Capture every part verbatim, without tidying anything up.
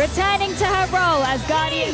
returning to her role as Guardian.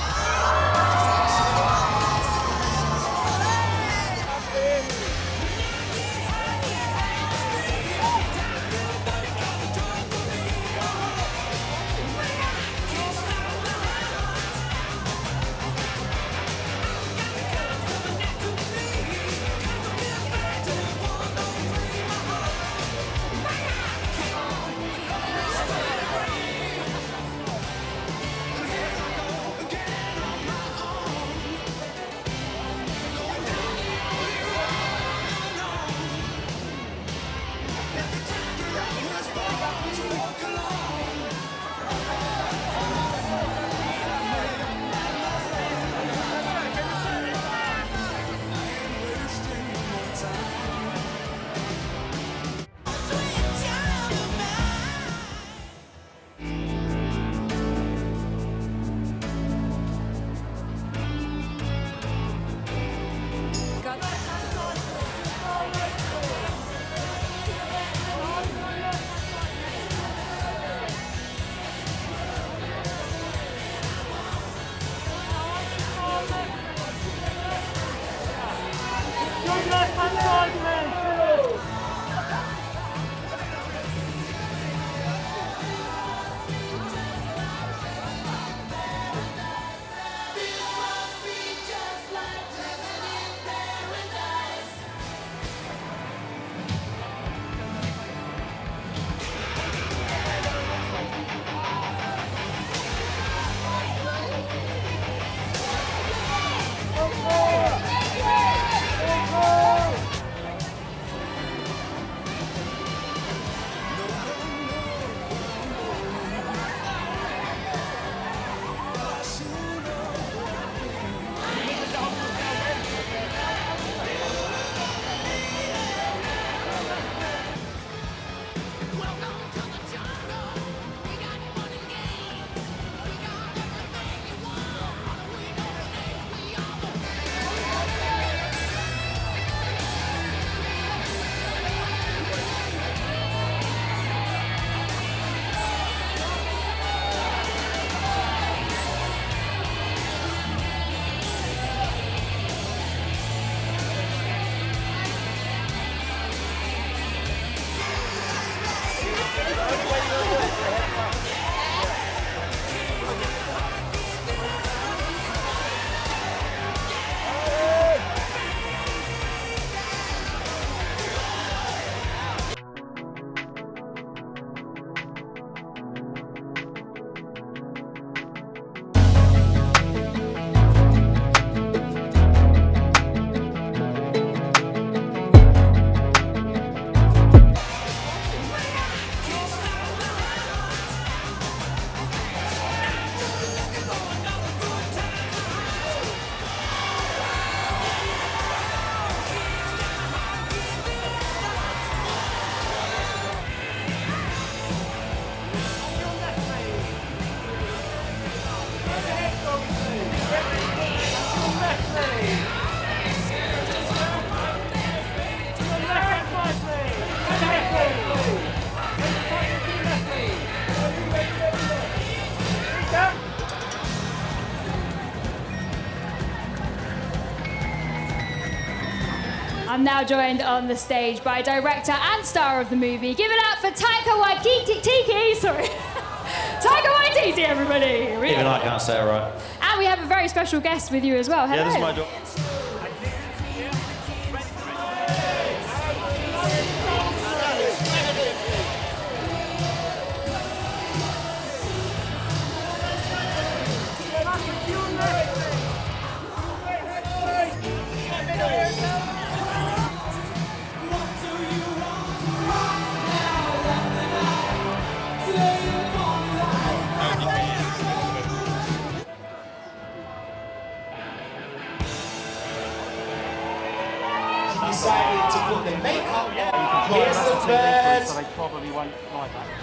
I'm now joined on the stage by director and star of the movie. Give it up for Taika Waititi. Sorry. Taika Waititi, everybody. Really? Even I can't say it right. And we have a very special guest with you as well. Hello. Yeah, this is my daughter. Decided to put the makeup on. Here's the bird. So they probably won't like that.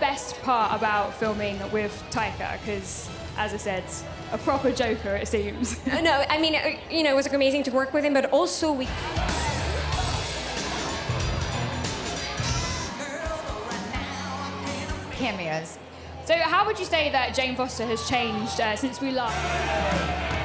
best part about filming with Taika? Because, as I said, a proper Joker, it seems. No, I mean, you know, it was amazing to work with him, but also we... Cameos. So how would you say that Jane Foster has changed uh, since we last...